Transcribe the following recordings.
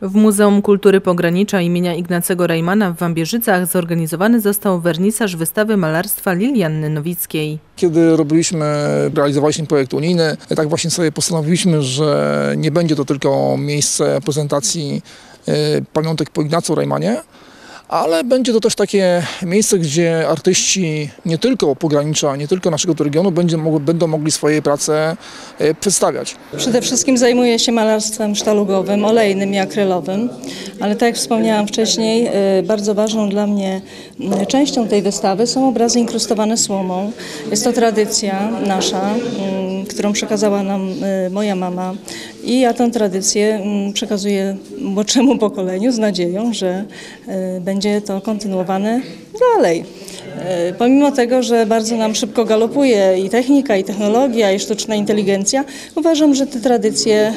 W Muzeum Kultury Pogranicza imienia Ignacego Rejmana w Wambierzycach zorganizowany został wernisaż wystawy malarstwa Lilianny Nowickiej. Kiedy realizowaliśmy projekt unijny, tak właśnie sobie postanowiliśmy, że nie będzie to tylko miejsce prezentacji pamiątek po Ignacu Rejmanie, ale będzie to też takie miejsce, gdzie artyści nie tylko pogranicza, nie tylko naszego regionu będą mogli swoje prace przedstawiać. Przede wszystkim zajmuję się malarstwem sztalugowym, olejnym i akrylowym, ale tak jak wspomniałam wcześniej, bardzo ważną dla mnie częścią tej wystawy są obrazy inkrustowane słomą. Jest to tradycja nasza, którą przekazała nam moja mama i ja tę tradycję przekazuję młodszemu pokoleniu z nadzieją, że będzie to kontynuowane dalej. Pomimo tego, że bardzo nam szybko galopuje i technika, i technologia, i sztuczna inteligencja, uważam, że te tradycje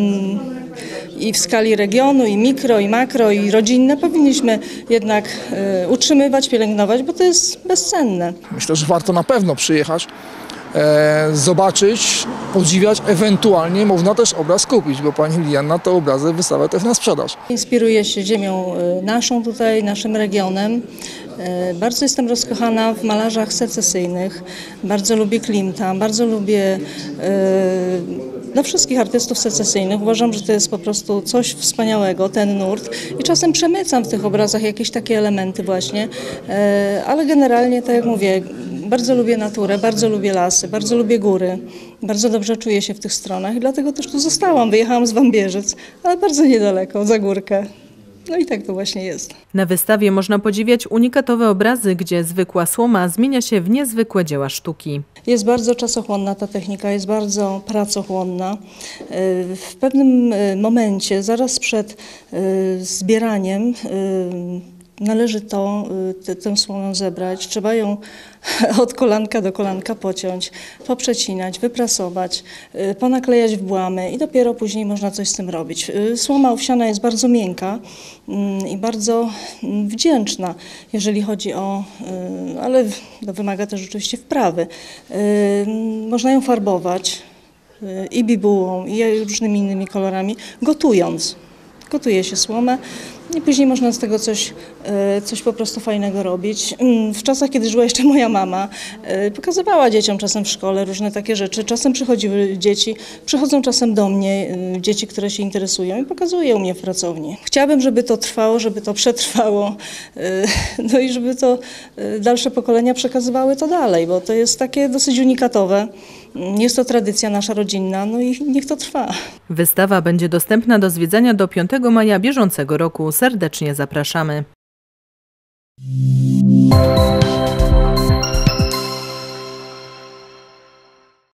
i w skali regionu, i mikro, i makro, i rodzinne powinniśmy jednak utrzymywać, pielęgnować, bo to jest bezcenne. Myślę, że warto na pewno przyjechać, zobaczyć, podziwiać, ewentualnie można też obraz kupić, bo pani Lilianna te obrazy wystawia też na sprzedaż. Inspiruję się ziemią naszą tutaj, naszym regionem. Bardzo jestem rozkochana w malarzach secesyjnych, bardzo lubię Klimta, bardzo lubię wszystkich artystów secesyjnych. Uważam, że to jest po prostu coś wspaniałego, ten nurt i czasem przemycam w tych obrazach jakieś takie elementy właśnie, ale generalnie, tak jak mówię, bardzo lubię naturę, bardzo lubię lasy, bardzo lubię góry, bardzo dobrze czuję się w tych stronach i dlatego też tu zostałam. Wyjechałam z Wambierzyc, ale bardzo niedaleko, za górkę. No i tak to właśnie jest. Na wystawie można podziwiać unikatowe obrazy, gdzie zwykła słoma zmienia się w niezwykłe dzieła sztuki. Jest bardzo czasochłonna ta technika, jest bardzo pracochłonna. W pewnym momencie, zaraz przed zbieraniem, należy tę słomę zebrać, trzeba ją od kolanka do kolanka pociąć, poprzecinać, wyprasować, ponaklejać w błamy i dopiero później można coś z tym robić. Słoma owsiana jest bardzo miękka i bardzo wdzięczna, jeżeli chodzi o, ale wymaga też oczywiście wprawy. Można ją farbować i bibułą, i różnymi innymi kolorami, gotując. Gotuje się słomę i później można z tego coś po prostu fajnego robić. W czasach, kiedy żyła jeszcze moja mama, pokazywała dzieciom czasem w szkole różne takie rzeczy. Czasem przychodziły dzieci, przychodzą czasem do mnie dzieci, które się interesują i pokazuję u mnie w pracowni. Chciałabym, żeby to trwało, żeby to przetrwało, no i żeby to dalsze pokolenia przekazywały to dalej, bo to jest takie dosyć unikatowe. Jest to tradycja nasza rodzinna, no i niech to trwa. Wystawa będzie dostępna do zwiedzania do 5 maja bieżącego roku. Serdecznie zapraszamy.